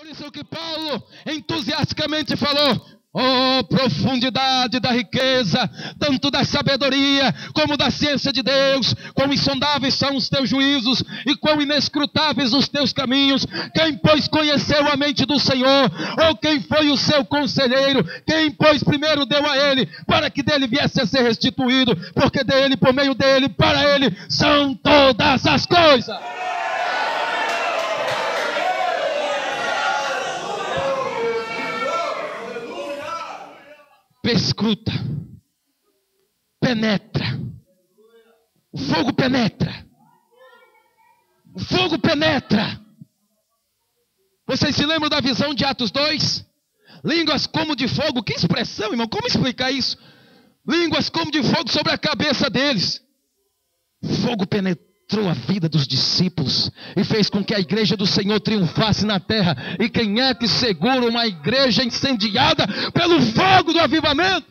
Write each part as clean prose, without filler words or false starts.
isso que Paulo entusiasticamente falou: oh, profundidade da riqueza, tanto da sabedoria como da ciência de Deus, quão insondáveis são os teus juízos e quão inescrutáveis os teus caminhos. Quem, pois, conheceu a mente do Senhor? Ou quem foi o seu conselheiro? Quem, pois, primeiro deu a ele, para que dele viesse a ser restituído? Porque dele, por meio dele, para ele, são todas as coisas. Perscruta, penetra, o fogo penetra, o fogo penetra. Vocês se lembram da visão de Atos 2? Línguas como de fogo. Que expressão, irmão, como explicar isso? Línguas como de fogo sobre a cabeça deles. Fogo penetrou a vida dos discípulos e fez com que a igreja do Senhor triunfasse na terra. E quem é que segura uma igreja incendiada pelo fogo do avivamento?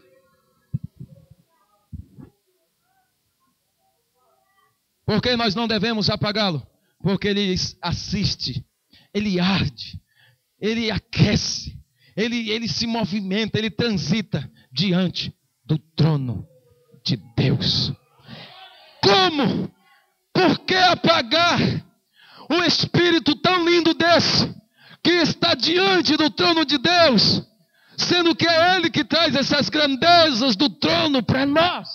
Por que nós não devemos apagá-lo? Porque ele assiste, ele arde, ele aquece, ele se movimenta, ele transita diante do trono de Deus. Como? Por que apagar um espírito tão lindo desse, que está diante do trono de Deus, sendo que é Ele que traz essas grandezas do trono para nós?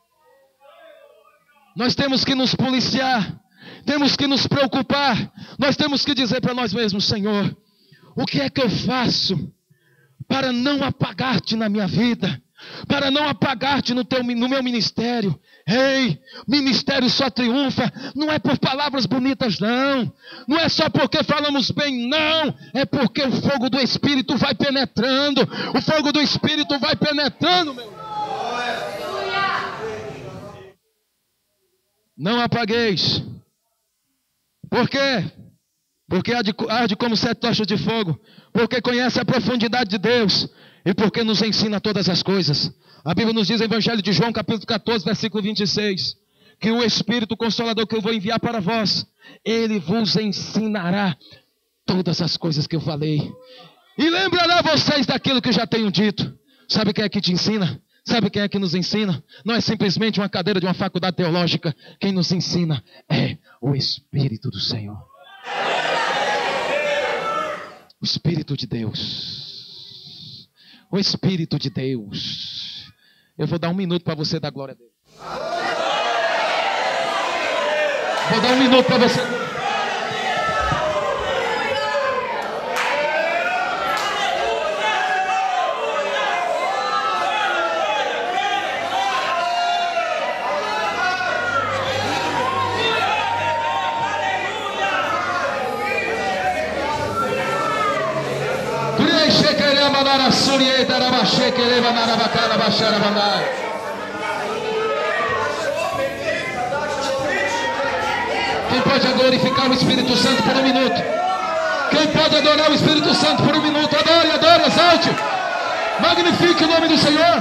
Nós temos que nos policiar, temos que nos preocupar, nós temos que dizer para nós mesmos: Senhor, o que é que eu faço para não apagar-te na minha vida? Para não apagar-te no meu ministério. Ei, ministério só triunfa, não é por palavras bonitas, não. Não é só porque falamos bem, não. É porque o fogo do Espírito vai penetrando. O fogo do Espírito vai penetrando, meu irmão. Não apagueis. Por quê? Porque arde como 7 tochas de fogo. Porque conhece a profundidade de Deus. E porque nos ensina todas as coisas. A Bíblia nos diz no Evangelho de João, capítulo 14, versículo 26, que o Espírito Consolador que eu vou enviar para vós, ele vos ensinará todas as coisas que eu falei. E lembrará vocês daquilo que eu já tenho dito. Sabe quem é que te ensina? Sabe quem é que nos ensina? Não é simplesmente uma cadeira de uma faculdade teológica. Quem nos ensina é o Espírito do Senhor. O Espírito de Deus. O Espírito de Deus. Eu vou dar 1 minuto para você dar glória a Deus. Vou dar 1 minuto para você. Quem pode glorificar o Espírito Santo por 1 minuto? Quem pode adorar o Espírito Santo por 1 minuto? Adore, adore, exalte. Magnifique o nome do Senhor.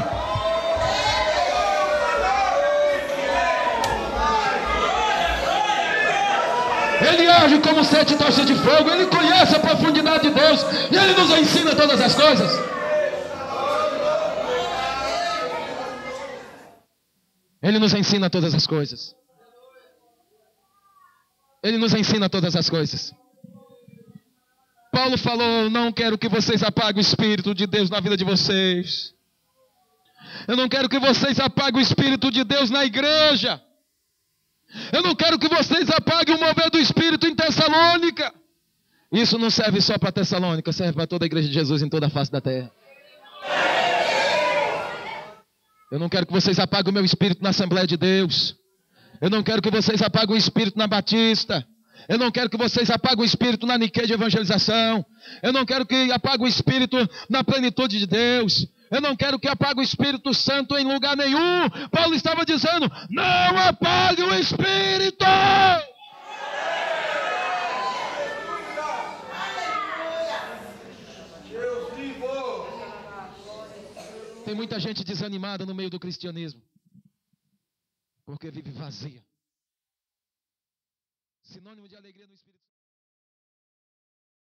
Ele age como 7 tochas de fogo. Ele conhece a profundidade de Deus. E Ele nos ensina todas as coisas. Ele nos ensina todas as coisas. Ele nos ensina todas as coisas. Paulo falou: não quero que vocês apaguem o Espírito de Deus na vida de vocês. Eu não quero que vocês apaguem o Espírito de Deus na igreja. Eu não quero que vocês apaguem o mover do Espírito em Tessalônica. Isso não serve só para Tessalônica, serve para toda a igreja de Jesus em toda a face da terra. Eu não quero que vocês apaguem o meu Espírito na Assembleia de Deus. Eu não quero que vocês apaguem o Espírito na Batista. Eu não quero que vocês apaguem o Espírito na Niqueia de Evangelização. Eu não quero que apaguem o Espírito na plenitude de Deus. Eu não quero que apague o Espírito Santo em lugar nenhum. Paulo estava dizendo: não apague o Espírito. Tem muita gente desanimada no meio do cristianismo, porque vive vazia. Sinônimo de alegria no Espírito.